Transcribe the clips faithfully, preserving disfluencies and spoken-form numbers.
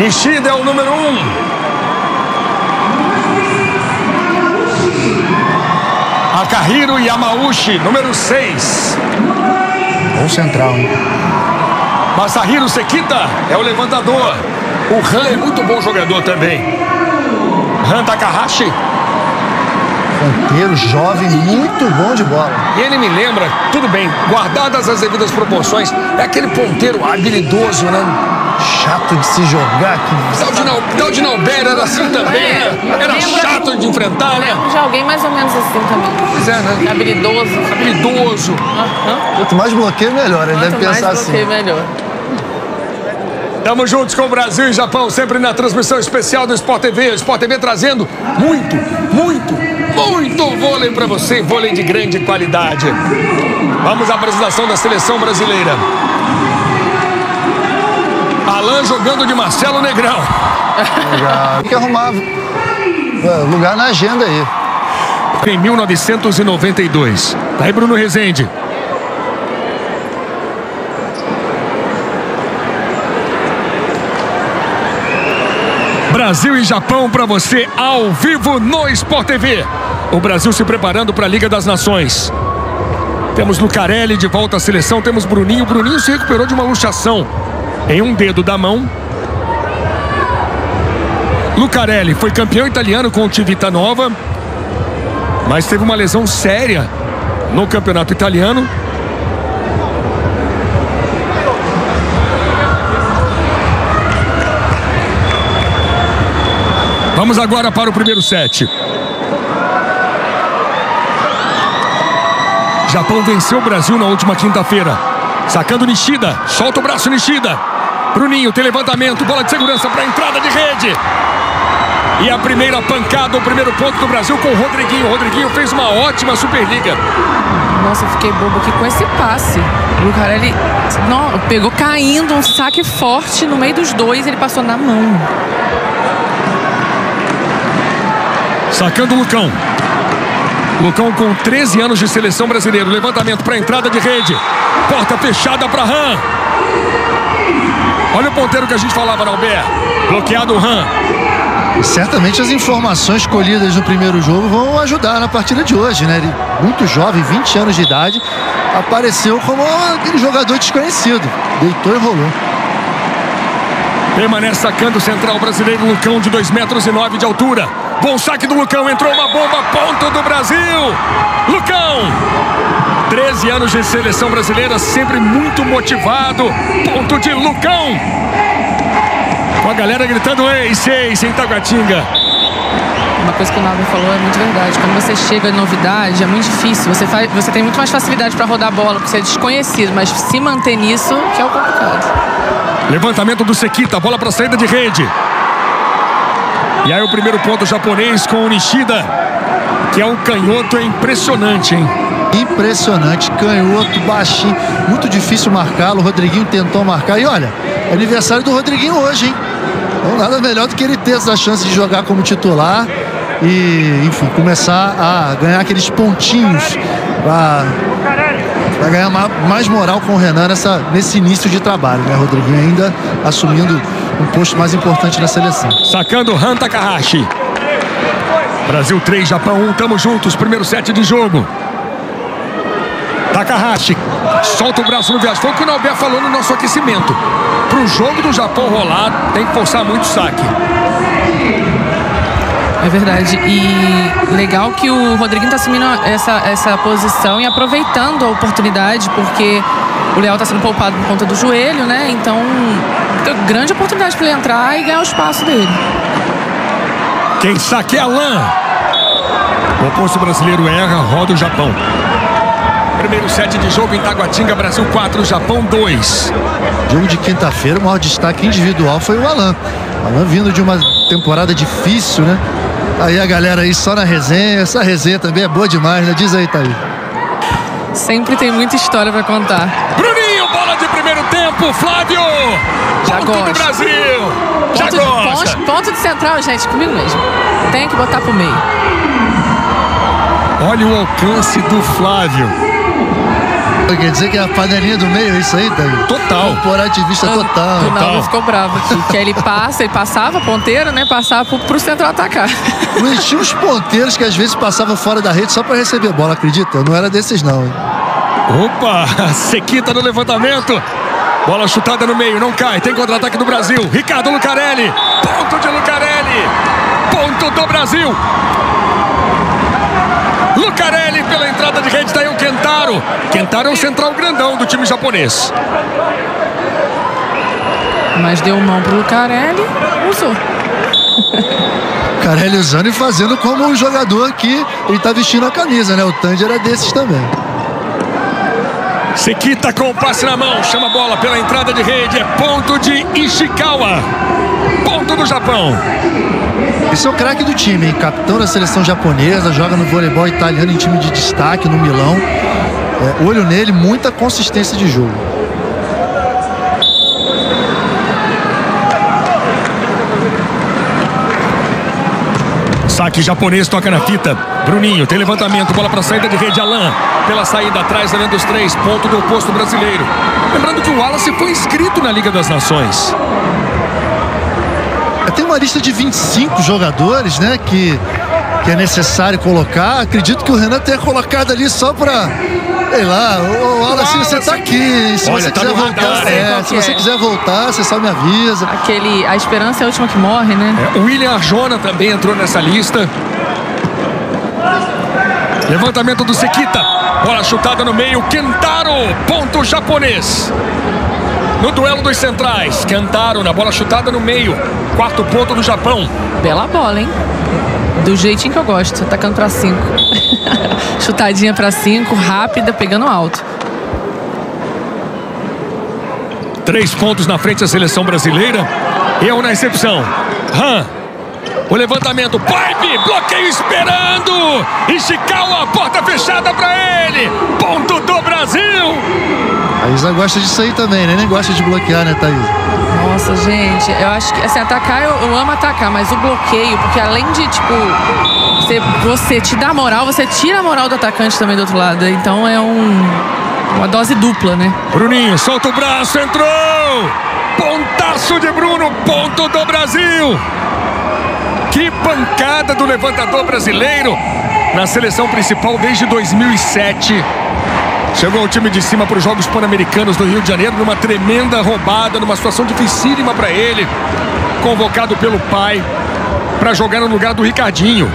Nishida é o número um. Akahiro Yamauchi, número seis. Bom central, hein? Masahiro Sekita é o levantador. O Han é muito bom jogador também. Han Takahashi. Ponteiro jovem, muito bom de bola. E ele me lembra, tudo bem, guardadas as devidas proporções, é aquele ponteiro habilidoso, né? Chato de se jogar. Que... Claudinho Albert era assim também, é, né? Era chato de enfrentar, né? Já alguém mais ou menos assim também. Pois é, né? Habilidoso. Habilidoso. Uhum. Quanto mais bloqueio, melhor. Ele deve pensar assim. Quanto mais bloqueio, melhor. Estamos juntos com o Brasil e Japão, sempre na transmissão especial do Sport T V. O Sport T V trazendo muito, muito, muito vôlei para você, vôlei de grande qualidade. Vamos à apresentação da seleção brasileira. Alan jogando de Marcelo Negrão. Legal. Tem que arrumar lugar na agenda aí. Em mil novecentos e noventa e dois. Tá aí Bruno Rezende. Brasil e Japão para você ao vivo no Sport T V. O Brasil se preparando para a Liga das Nações. Temos Lucarelli de volta à seleção, temos Bruninho. Bruninho se recuperou de uma luxação em um dedo da mão. Lucarelli foi campeão italiano com o Civitanova, mas teve uma lesão séria no campeonato italiano. Vamos agora para o primeiro set. Japão venceu o Brasil na última quinta-feira. Sacando Nishida, solta o braço Nishida. Bruninho tem levantamento, bola de segurança para a entrada de rede. E a primeira pancada, o primeiro ponto do Brasil com o Rodriguinho. O Rodriguinho fez uma ótima Superliga. Nossa, eu fiquei bobo aqui com esse passe. O Lucarelli não, pegou caindo um saque forte no meio dos dois, ele passou na mão. Sacando o Lucão. Lucão com treze anos de seleção brasileira. Levantamento para a entrada de rede. Porta fechada para Han. Olha o ponteiro que a gente falava, Albert. Bloqueado o Han. Certamente as informações colhidas no primeiro jogo vão ajudar na partida de hoje, né? Ele, muito jovem, vinte anos de idade, apareceu como aquele jogador desconhecido. Deitou e rolou. Permanece sacando o central brasileiro Lucão, de dois metros e nove de altura. Bom saque do Lucão, entrou uma bomba, ponto do Brasil. Lucão, treze anos de seleção brasileira, sempre muito motivado. Ponto de Lucão. Com a galera gritando ace, ace em Taguatinga. Uma coisa que o Naldo falou é muito verdade. Quando você chega de novidade, é muito difícil. Você, faz, você tem muito mais facilidade para rodar a bola, porque você é desconhecido. Mas se manter nisso, que é o complicado. Levantamento do Sekita, bola para saída de rede. E aí o primeiro ponto japonês com o Nishida, que é um canhoto, é impressionante, hein? Impressionante, canhoto, baixinho, muito difícil marcá-lo. O Rodriguinho tentou marcar e olha, é aniversário do Rodriguinho hoje, hein? Então nada melhor do que ele ter essa chance de jogar como titular e, enfim, começar a ganhar aqueles pontinhos para ganhar mais moral com o Renan nessa, nesse início de trabalho, né? Rodriguinho ainda assumindo um posto mais importante na seleção. Sacando Han Takahashi. Brasil três, Japão um, tamo juntos, primeiro set de jogo. Takahashi solta o braço no viés. Foi o que o Norberto falou no nosso aquecimento. Para o jogo do Japão rolar, tem que forçar muito o saque. É verdade. E legal que o Rodriguinho está assumindo essa, essa posição e aproveitando a oportunidade, porque o Leal está sendo poupado por conta do joelho, né? Então, grande oportunidade para ele entrar e ganhar o espaço dele. Quem saque é Alan. O oposto brasileiro erra, roda o Japão. Primeiro set de jogo em Taguatinga, Brasil quatro, Japão dois. Jogo de quinta-feira, o maior destaque individual foi o Alan. O Alan vindo de uma temporada difícil, né? Aí a galera aí só na resenha. Essa resenha também é boa demais, né? Diz aí, Thaís. Sempre tem muita história pra contar. Bruninho, bola de primeiro tempo, Flávio. Já ponto gosto. do Brasil. Ponto Já de, gosta. Ponto, ponto de central, gente, comigo mesmo. Tem que botar pro meio. Olha o alcance do Flávio. Quer dizer que é a panelinha do meio, é isso aí, David? Total. Corporativista total. O Ronaldo Total. ficou bravo aqui. Que ele passa, ele passava ponteiro, né? Passava pro, pro central atacar. Luiz, tinha uns ponteiros que às vezes passavam fora da rede só pra receber bola, acredita? Eu não era desses não, hein? Opa, Sequita no levantamento. Bola chutada no meio, não cai. Tem contra-ataque do Brasil. Ricardo Lucarelli. Ponto de Lucarelli. Ponto do Brasil. Lucarelli pela entrada de rede, tá aí o Kentaro. Kentaro é o central grandão do time japonês. Mas deu mão pro Lucarelli, usou. Carelli usando e fazendo como um jogador que ele tá vestindo a camisa, né? O Tandy era desses também. Sequita com o passe na mão, chama a bola pela entrada de rede, é ponto de Ishikawa. Ponto do Japão. Esse é o craque do time, hein? Capitão da seleção japonesa, joga no voleibol italiano em time de destaque no Milão. É, olho nele, muita consistência de jogo. Saque japonês, toca na fita. Bruninho, tem levantamento, bola para saída de rede. Alain, pela saída atrás, além dos três, ponto do oposto brasileiro. Lembrando que o Wallace foi inscrito na Liga das Nações. Tem uma lista de vinte e cinco jogadores, né, que, que é necessário colocar. Acredito que o Renan tenha colocado ali só para, sei lá, o Wallace, você tá aqui. Se Olha, você tá quiser no voltar, radar, é, se você é. quiser voltar, você só me avisa. Aquele, a esperança é a última que morre, né? É, o William Arjona também entrou nessa lista. Levantamento do Sequita. Bola chutada no meio. Kentaro, ponto japonês. No duelo dos centrais, Kentaro na bola chutada no meio. Quarto ponto do Japão. Bela bola, hein? Do jeitinho que eu gosto, atacando pra cinco. Chutadinha pra cinco, rápida, pegando alto. Três pontos na frente da seleção brasileira. Erro na recepção. Han. O levantamento, pipe, bloqueio esperando. Ishikawa, porta fechada pra ele. Ponto do Brasil. A Isa gosta disso aí também, né? Nem gosta de bloquear, né, Thaís? Nossa, gente, eu acho que, assim, atacar, eu, eu amo atacar, mas o bloqueio, porque além de, tipo, você, você te dá moral, você tira a moral do atacante também do outro lado. Então é um, uma dose dupla, né? Bruninho, solta o braço, entrou. Pontaço de Bruno, ponto do Brasil. Que pancada do levantador brasileiro na seleção principal desde dois mil e sete. Chegou o time de cima para os Jogos Pan-Americanos do Rio de Janeiro numa tremenda roubada, numa situação dificílima para ele. Convocado pelo pai para jogar no lugar do Ricardinho.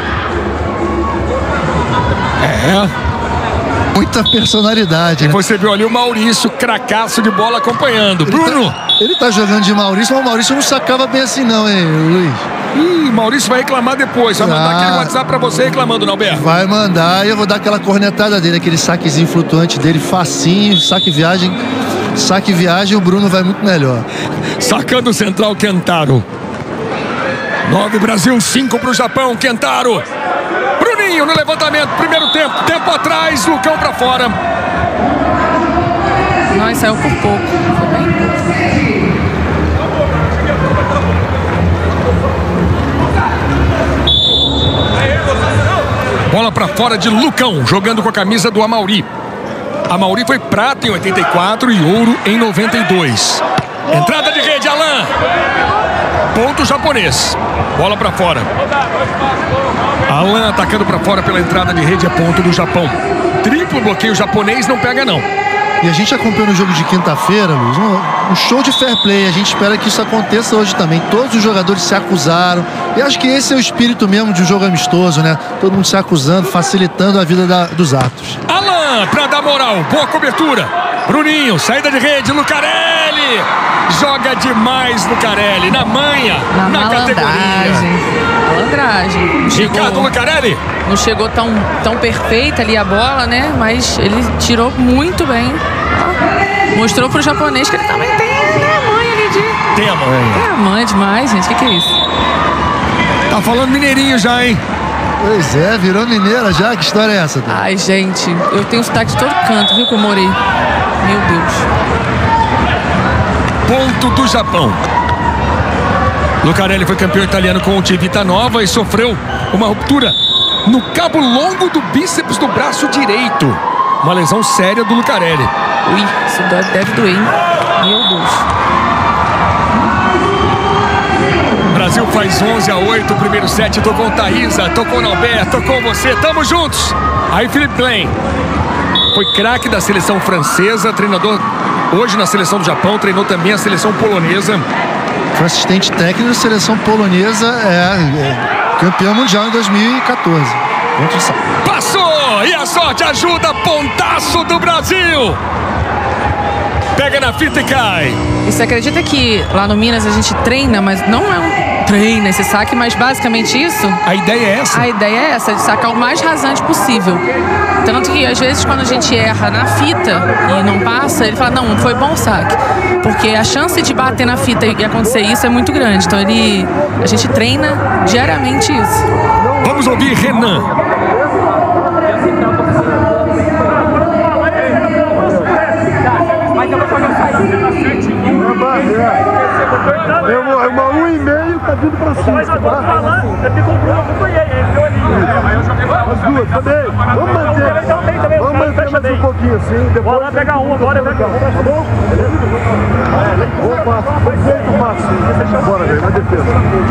É. Muita personalidade, E né? você viu ali o Maurício, cracaço de bola acompanhando. Ele Bruno. tá, ele tá jogando de Maurício, mas o Maurício não sacava bem assim não, hein, Luiz? Ih, Maurício vai reclamar depois. Vai mandar Ah. aquele WhatsApp para você reclamando, Nalberto. Vai mandar e eu vou dar aquela cornetada dele, aquele saquezinho flutuante dele, facinho, saque viagem. Saque viagem, o Bruno vai muito melhor. Sacando o central, Kentaro. nove Brasil, cinco para o Japão, Kentaro. Bruninho no levantamento, primeiro tempo, tempo atrás, Lucão para fora. Nós saiu por pouco. Foi bem pouco. Bola para fora de Lucão, jogando com a camisa do Amauri. Amauri foi prata em oitenta e quatro e ouro em noventa e dois. Entrada de rede, Alain. Ponto japonês. Bola para fora. Alain atacando para fora pela entrada de rede, é ponto do Japão. Triplo bloqueio japonês, não pega não. E a gente acompanhou no jogo de quinta-feira, Luiz, um, um show de fair play. A gente espera que isso aconteça hoje também. Todos os jogadores se acusaram. E acho que esse é o espírito mesmo de um jogo amistoso, né? Todo mundo se acusando, facilitando a vida da, dos atos. Alain para dar moral, boa cobertura. Bruninho, saída de rede, Lucarelli. Joga demais Lucarelli, na manha, Na, na malandragem. categoria. Malandragem. Não Ricardo chegou, Lucarelli. não chegou tão, tão perfeita ali a bola, né? Mas ele tirou muito bem. Ó, mostrou pro japonês que ele também tem, né, a manha ali de... Tem a manha. Tem a manha demais, gente. O que, que é isso? Tá falando mineirinho já, hein? Pois é, virou mineira já. Que história é essa, Dani? Ai, gente, eu tenho sotaque de todo canto, viu, que eu morei. Meu Deus. Ponto do Japão. Lucarelli foi campeão italiano com o Civita Nova e sofreu uma ruptura no cabo longo do bíceps do braço direito. Uma lesão séria do Lucarelli. Ui, isso deve doer, hein? Meu Deus. Brasil faz onze a oito, o primeiro set. Tocou o Thaísa, tocou o Norberto, tocou você. Tamo juntos. Aí Philippe Plain. Foi craque da seleção francesa, treinador hoje na seleção do Japão, treinou também a seleção polonesa. Foi assistente técnico da seleção polonesa, é, é campeão mundial em dois mil e quatorze. Passou! E a sorte ajuda, pontaço do Brasil! Pega na fita e cai. E você acredita que lá no Minas a gente treina, mas não é um treino esse saque, mas basicamente isso? A ideia é essa? A ideia é essa, de sacar o mais rasante possível. Tanto que às vezes quando a gente erra na fita e não passa, ele fala, não, foi bom saque. Porque a chance de bater na fita e acontecer isso é muito grande. Então ele, a gente treina diariamente isso. Vamos ouvir Renan. É uma, é uma um e meio, tá vindo pra cima. Mas agora falando, é porque comprou, eu acompanhei, ele deu ali. Aí eu joguei as duas, também. Vamos manter. Vamos manter mais um pouquinho assim. Depois vou lá pegar um agora, pega um, tá bom? Opa, perfeito, Márcio. Bora, velho, na defesa.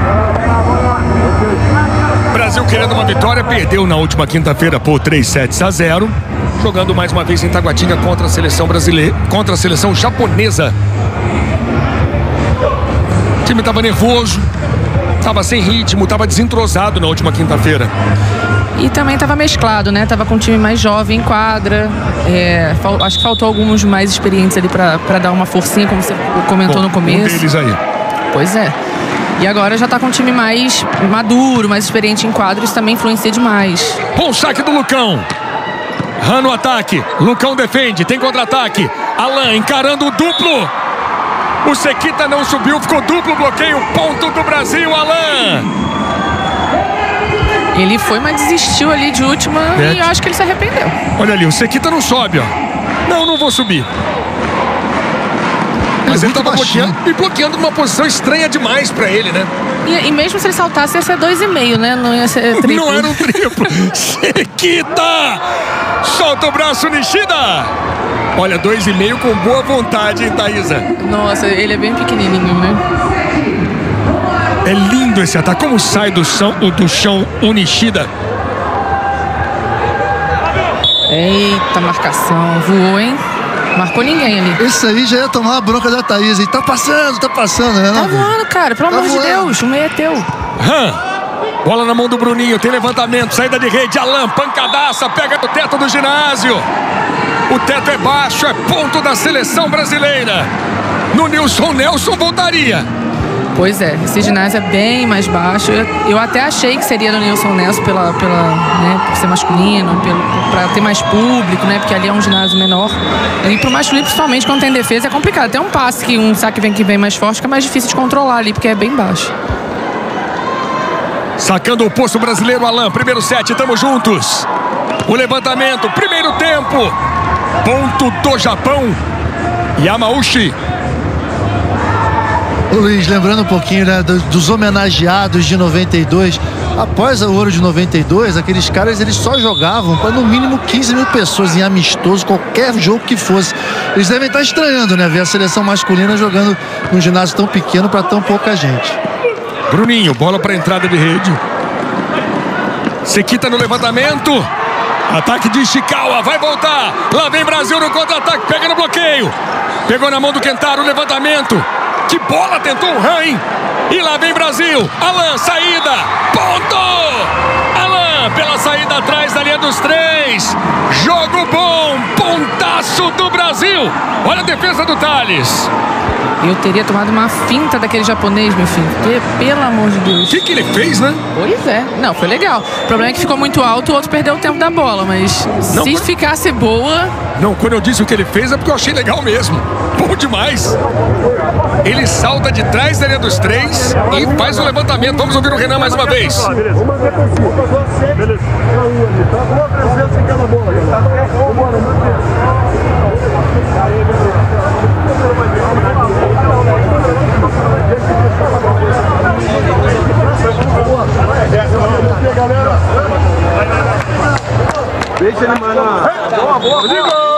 Brasil querendo uma vitória, perdeu na última quinta-feira por três sets a zero. Jogando mais uma vez em Taguatinga contra a seleção brasileira, contra a seleção japonesa. O time estava nervoso, estava sem ritmo, estava desentrosado na última quinta-feira. E também estava mesclado, né? Tava com um time mais jovem em quadra. É, acho que faltou alguns mais experientes ali para dar uma forcinha, como você comentou. Bom, no começo. Um deles aí. Pois é. E agora já tá com um time mais maduro, mais experiente em quadro. Isso também influencia demais. Bom saque do Lucão. Han no ataque. Lucão defende, tem contra-ataque. Alan encarando o duplo. O Sequita não subiu, ficou duplo bloqueio. Ponto do Brasil, Alan. Ele foi, mas desistiu ali de última é. E eu acho que ele se arrependeu. Olha ali, o Sequita não sobe, ó. Não, não vou subir. Mas ele, ele tava bloqueando, e bloqueando numa posição estranha demais pra ele, né? E, e mesmo se ele saltasse, ia ser dois e meio, né? Não ia ser triplo. Não era um triplo. Sequita! Solta o braço, Nishida! Olha, dois e meio com boa vontade, hein, Thaísa? Nossa, ele é bem pequenininho, né? É lindo esse ataque. Como sai do chão, do chão o Nishida? Eita, marcação. Voou, hein? Marcou ninguém ali. Esse aí já ia tomar a bronca da Thaís. E tá passando, tá passando, né? Tá voando, cara. Pelo amor de Deus. O meio é teu. Han. Bola na mão do Bruninho. Tem levantamento. Saída de rede. Alan. Pancadaça. Pega no teto do ginásio. O teto é baixo. É ponto da seleção brasileira. No Nilson Nelson voltaria. Pois é, esse ginásio é bem mais baixo. Eu, eu até achei que seria no Nilson Nelson pela, pela, né, por ser masculino, pelo, pra ter mais público, né? Porque ali é um ginásio menor. E pro masculino, principalmente quando tem defesa, é complicado. Tem um passe que um saque vem que vem mais forte, que é mais difícil de controlar ali, porque é bem baixo. Sacando o posto brasileiro, Alan. Primeiro set, tamo juntos. O levantamento, primeiro tempo. Ponto do Japão. Yamauchi. Ô Luiz, lembrando um pouquinho, né, dos homenageados de noventa e dois, após o Ouro de noventa e dois, aqueles caras eles só jogavam para no mínimo quinze mil pessoas em amistoso, qualquer jogo que fosse. Eles devem estar estranhando, né, ver a seleção masculina jogando num ginásio tão pequeno para tão pouca gente. Bruninho, bola para entrada de rede. Sequita no levantamento. Ataque de Ishikawa, vai voltar. Lá vem Brasil no contra-ataque, pega no bloqueio. Pegou na mão do Kentaro, levantamento. Que bola tentou o Han, hein? E lá vem Brasil. Alan, saída. Ponto! Alan, pela saída atrás da linha dos três. Jogo bom. Pontaço do Brasil. Olha a defesa do Thales. Eu teria tomado uma finta daquele japonês, meu filho. Porque, pelo amor de Deus. O que, que ele fez, né? Pois é. Não, foi legal. O problema é que ficou muito alto, o outro perdeu o tempo da bola. Mas não, se ficasse boa... Não, quando eu disse o que ele fez é porque eu achei legal mesmo. Bom demais. Ele salta de trás da linha dos três e faz o levantamento. Vamos ouvir o Renan mais uma vez. Beleza. Beleza. Deixa Boa, boa, boa.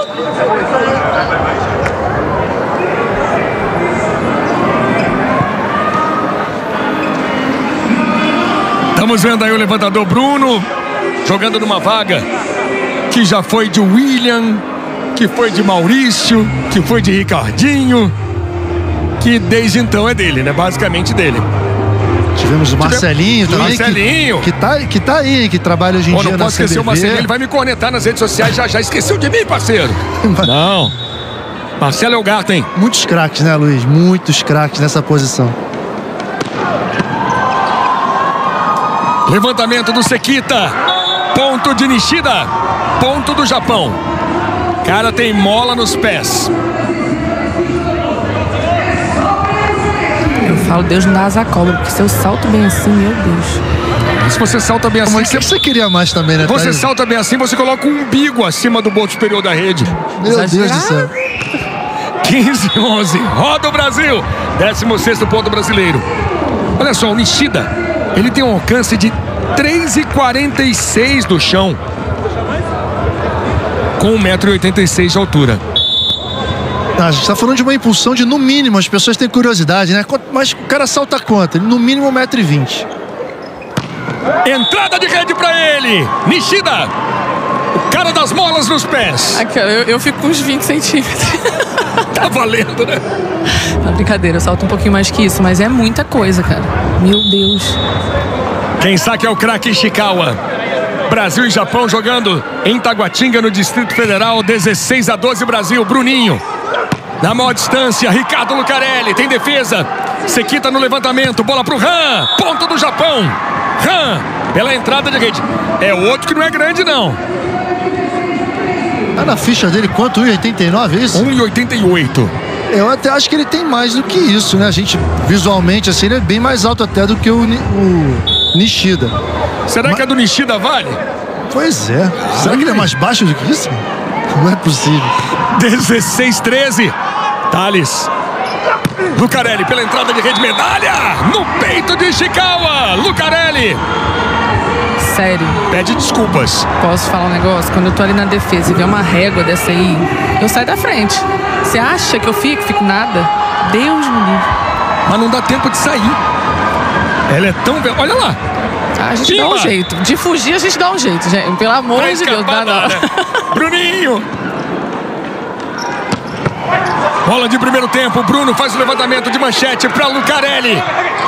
Estamos vendo aí o levantador Bruno jogando numa vaga que já foi de William, que foi de Maurício, que foi de Ricardinho, que desde então é dele, né? Basicamente dele. Tivemos o Marcelinho também. Marcelinho. Que, que, tá, que tá aí, que trabalha hoje em Pô, dia não na posso esquecer o Marcelinho, ele vai me cornetar nas redes sociais já já. Esqueceu de mim, parceiro. Não. Marcelo é o gato, hein? Muitos craques, né, Luiz? Muitos craques nessa posição. Levantamento do Sekita. Ponto de Nishida. Ponto do Japão. Cara tem mola nos pés. Eu falo, Deus não dá asa cobra, porque se eu salto bem assim, meu Deus. Se você salta bem assim, Como é que você queria mais também, né? Você Thaís? salta bem assim, você coloca um umbigo acima do boto superior da rede. Meu Deus do céu. quinze a onze. Roda o Brasil. décimo sexto ponto brasileiro. Olha só, o Nishida, ele tem um alcance de três e quarenta e seis do chão. Com um metro e oitenta e seis de altura. Ah, a gente tá falando de uma impulsão de, no mínimo, as pessoas têm curiosidade, né? Mas o cara salta quanto? No mínimo um metro e vinte. Entrada de rede pra ele. Nishida. O cara das molas nos pés. Aqui, ó, eu, eu fico com uns vinte centímetros. Tá valendo, né? Não, brincadeira, eu salto um pouquinho mais que isso, mas é muita coisa, cara. Meu Deus. Quem sabe é o craque Ishikawa. Brasil e Japão jogando em Taguatinga, no Distrito Federal. dezesseis a doze Brasil. Bruninho. Na maior distância, Ricardo Lucarelli. Tem defesa. Sekita no levantamento. Bola pro Han. Ponto do Japão. Han. Pela entrada de rede. É outro que não é grande, não. Tá na ficha dele quanto? um e oitenta e nove, é isso? um e oitenta e oito. Eu até acho que ele tem mais do que isso, né? A gente, visualmente, assim, ele é bem mais alto até do que o, o Nishida. Será Mas... que a do Nishida vale? Pois é. Será que ele é mais baixo do que isso? Não é possível. dezesseis a treze. Thales. Lucarelli pela entrada de rede. Medalha no peito de Ishikawa. Lucarelli. Sério. Pede desculpas. Posso falar um negócio? Quando eu tô ali na defesa e ver uma régua dessa aí, eu saio da frente. Você acha que eu fico? Fico nada? Deus me livre. Mas não dá tempo de sair. Ela é tão... Olha lá. A gente Pimba. dá um jeito. De fugir, a gente dá um jeito, gente. Pelo amor Vai de Deus, dá não. né? Bruninho. Bola de primeiro tempo. Bruno faz o levantamento de manchete para Lucarelli.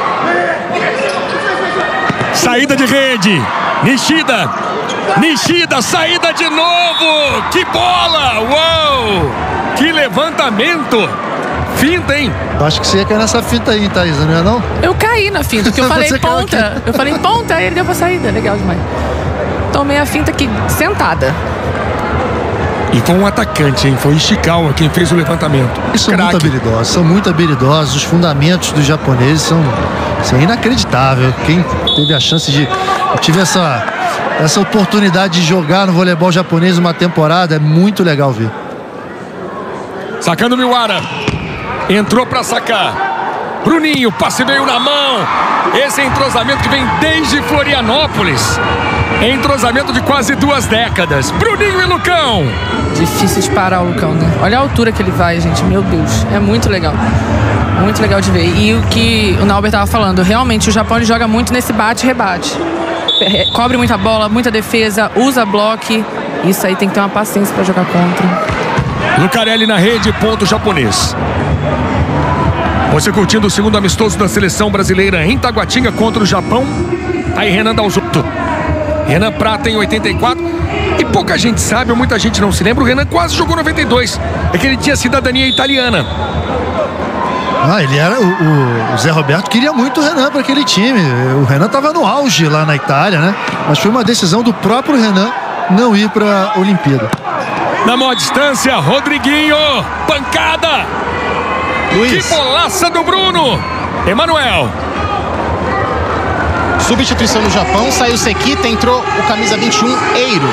Saída de rede. Nishida. Nishida, saída de novo. Que bola. Uou. Que levantamento. Finta, hein? Eu acho que você ia cair nessa finta aí, Thaís, não é não? Eu caí na finta, porque eu falei Você caiu ponta. aqui. Eu falei ponta, aí ele deu pra saída. Legal demais. Tomei a finta aqui, sentada. E foi um atacante, hein? Foi Ishikawa quem fez o levantamento. Eles são Craque. muito habilidosos, são muito habilidosos. Os fundamentos dos japoneses são, são inacreditáveis. Quem teve a chance de... Eu tive essa, essa oportunidade de jogar no voleibol japonês uma temporada, é muito legal ver. Sacando Miwara. Entrou pra sacar. Bruninho, passe veio na mão. Esse é entrosamento que vem desde Florianópolis. É entrosamento de quase duas décadas. Bruninho e Lucão. Difícil de parar o Lucão, né? Olha a altura que ele vai, gente. Meu Deus. É muito legal. Muito legal de ver. E o que o Nauber tava falando, realmente o Japão ele joga muito nesse bate-rebate. Cobre muita bola, muita defesa, usa bloco. Isso aí tem que ter uma paciência pra jogar contra. Lucarelli na rede, ponto japonês. Você curtindo o segundo amistoso da seleção brasileira em Taguatinga contra o Japão. Tá aí Renan Dalzotto. Renan Prata em oitenta e quatro. E pouca gente sabe, ou muita gente não se lembra, o Renan quase jogou noventa e dois. É que ele tinha cidadania italiana. Ah, ele era o, o, o Zé Roberto queria muito o Renan para aquele time. O Renan estava no auge lá na Itália, né? Mas foi uma decisão do próprio Renan não ir para a Olimpíada. Na maior distância, Rodriguinho. Pancada. Luiz. Que bolaça do Bruno. Emanuel. Substituição no Japão, saiu Sekita, entrou o camisa vinte e um, Eiro.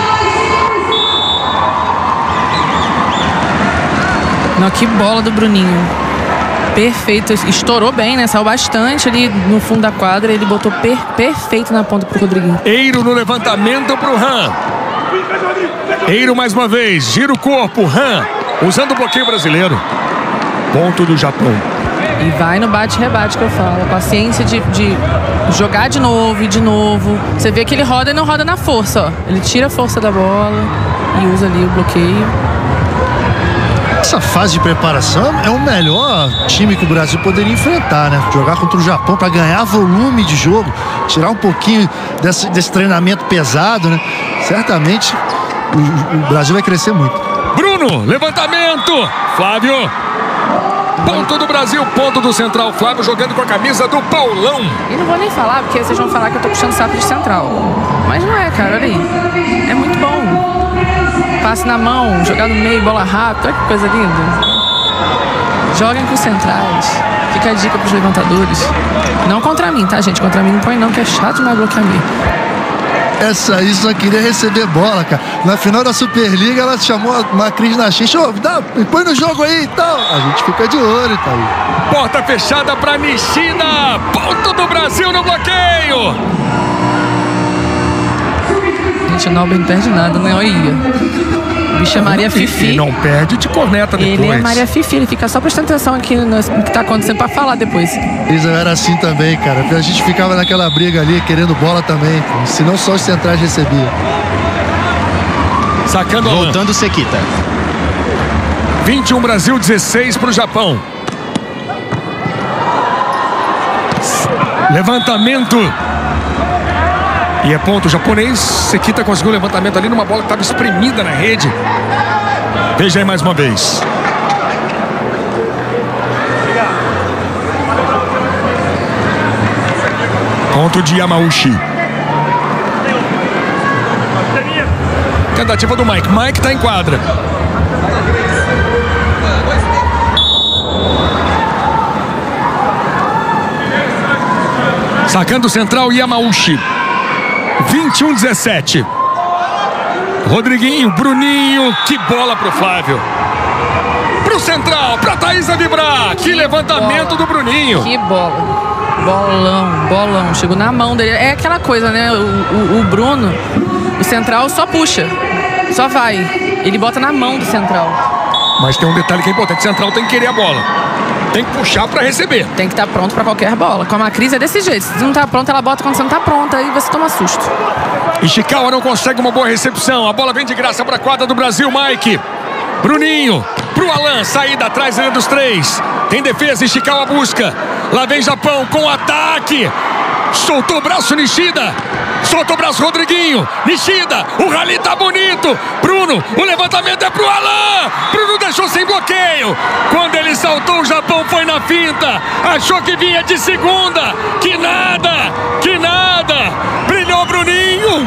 Não, que bola do Bruninho. Perfeito, estourou bem, né? Saiu bastante ali no fundo da quadra. Ele botou per perfeito na ponta pro Rodriguinho. Eiro no levantamento pro Han. Eiro mais uma vez, gira o corpo, Han, usando o bloqueio brasileiro. Ponto do Japão. E vai no bate-rebate que eu falo. Paciência de, de jogar de novo e de novo. Você vê que ele roda e não roda na força, ó. Ele tira a força da bola e usa ali o bloqueio. Essa fase de preparação é o melhor time que o Brasil poderia enfrentar, né? Jogar contra o Japão para ganhar volume de jogo, tirar um pouquinho desse, desse treinamento pesado, né? Certamente o, o Brasil vai crescer muito. Bruno, levantamento. Flávio. Ponto do Brasil, ponto do Central. Flávio jogando com a camisa do Paulão. E não vou nem falar, porque vocês vão falar que eu tô puxando saco de Central. Mas não é, cara, olha aí. É muito bom. Passe na mão, jogar no meio, bola rápida, olha que coisa linda. Joguem com os centrais. Fica a dica pros levantadores. Não contra mim, tá, gente? Contra mim não põe não, que é chato demais bloquear mim. Essa aí só queria receber bola, cara. Na final da Superliga, ela chamou uma Cris na xixi. Ô, dá, põe no jogo aí e tal. A gente fica de olho, tá aí. Porta fechada pra Nishida. Ponto do Brasil no bloqueio. Gente, o Nauber não perde nada, né? Olha. O bicho é Maria Fifi. E não perde de corneta depois. Ele é Maria Fifi, ele fica só prestando atenção aqui no que tá acontecendo pra falar depois. Isa era assim também, cara. A gente ficava naquela briga ali, querendo bola também. Se não só os centrais recebiam. Sacando a Voltando o Sekita. vinte e um Brasil, dezesseis pro Japão. Levantamento. E é ponto japonês. Sekita conseguiu o levantamento ali numa bola que estava espremida na rede. Veja aí mais uma vez. Ponto de Yamauchi. Tentativa do Mike. Mike está em quadra. Sacando o central, Yamauchi. vinte e um a dezessete. Rodriguinho, Bruninho. Que bola pro Flávio. Pro central, pra Thaísa vibrar. Que levantamento do Bruninho. Que bola. Bolão, bolão. Chegou na mão dele. É aquela coisa, né? O, o, o Bruno, o central só puxa. Só vai. Ele bota na mão do central. Mas tem um detalhe que é importante. O central tem que querer a bola. Tem que puxar pra receber. Tem que estar pronto pra qualquer bola. Com a Macris é desse jeito. Se não tá pronta, ela bota quando você não tá pronta. Aí você toma susto. Ishikawa não consegue uma boa recepção. A bola vem de graça pra quadra do Brasil, Mike. Bruninho. Pro Alan. Saída atrás ele dos três. Tem defesa. Ishikawa busca. Lá vem Japão com ataque. Soltou o braço Nishida. Soltou o braço Rodriguinho. Nishida. O rally tá bonito. Bruno. O levantamento é pro Alan. Bruno deixou sem bloqueio. Quando ele saltou, o Japão foi na finta. Achou que vinha de segunda. Que nada. Que nada. Brilhou Bruninho.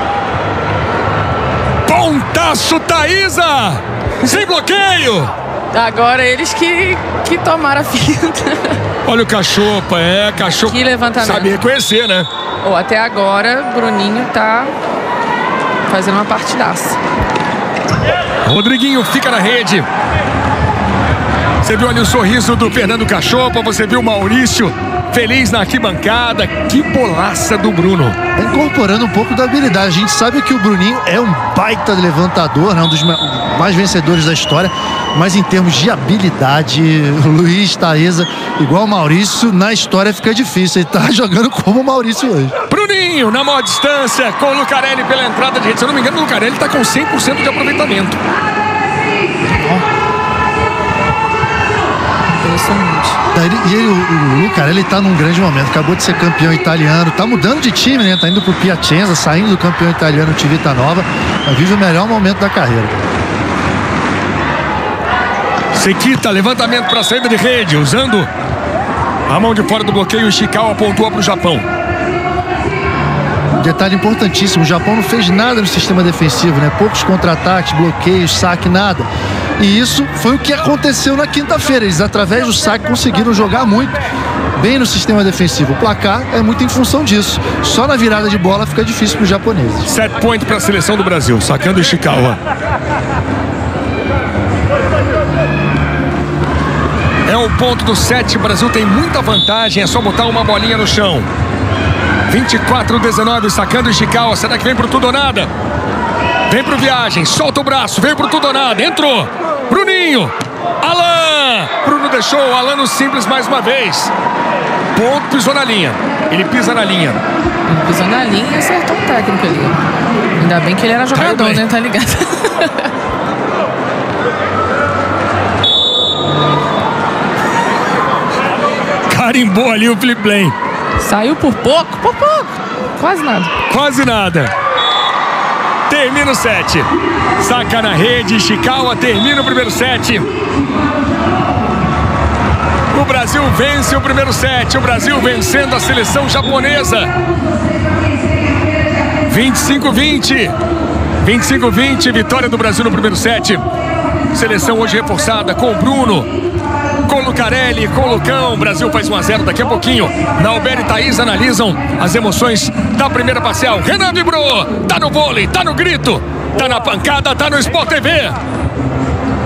Pontaço Thaísa. Sem bloqueio. Agora eles que, que tomaram a finta. Olha o Cachopa, é, Cachopa. Que levantamento. Sabe reconhecer, né? Oh, até agora, Bruninho tá fazendo uma partidaça. Rodriguinho fica na rede. Você viu ali o sorriso do Fernando Cachopa, você viu o Maurício feliz na arquibancada. Que bolaça do Bruno. Incorporando um pouco da habilidade. A gente sabe que o Bruninho é um baita levantador, né? Um dos mais vencedores da história. Mas em termos de habilidade, o Luiz, Thaísa, igual o Maurício, na história fica difícil. Ele tá jogando como o Maurício hoje. Bruninho na maior distância com o Lucarelli pela entrada de rede. Se eu não me engano, o Lucarelli tá com cem por cento de aproveitamento. E ele, o, o Lucarelli tá num grande momento. Acabou de ser campeão italiano. Tá mudando de time, né? Tá indo pro Piacenza, saindo do campeão italiano Civitanova. Mas vive o melhor momento da carreira. Sekita, levantamento para saída de rede, usando a mão de fora do bloqueio. Ishikawa pontua para o Japão. Um detalhe importantíssimo: o Japão não fez nada no sistema defensivo, né? Poucos contra-ataques, bloqueios, saque, nada. E isso foi o que aconteceu na quinta-feira. Eles, através do saque, conseguiram jogar muito bem no sistema defensivo. O placar é muito em função disso. Só na virada de bola fica difícil para os japoneses. Set point para a seleção do Brasil, sacando Ishikawa. É o ponto do set. O Brasil tem muita vantagem. É só botar uma bolinha no chão. vinte e quatro a dezenove, sacando Ishikawa. Será que vem pro tudo ou nada? Vem pro Viagem, solta o braço, vem pro tudo ou nada, entrou. Bruninho, Alan. Bruno deixou, Alan no simples mais uma vez. Ponto, pisou na linha. Ele pisa na linha. Ele pisou na linha e acertou o técnico ali. Ainda bem que ele era jogador, né? Tá ligado? Carimbou ali o Felipe Blaine. Saiu por pouco, por pouco. Quase nada. Quase nada. Termina o set. Saca na rede, Ishikawa termina o primeiro set. O Brasil vence o primeiro set. O Brasil vencendo a seleção japonesa. vinte e cinco a vinte. vinte e cinco a vinte, vitória do Brasil no primeiro set. Seleção hoje reforçada com o Bruno, com o Lucarelli, com o Lucão. O Brasil faz um a zero daqui a pouquinho. Naubert e Thaís analisam as emoções da primeira parcial. Renan vibrou, tá no vôlei, tá no grito, tá na pancada, tá no Sport T V.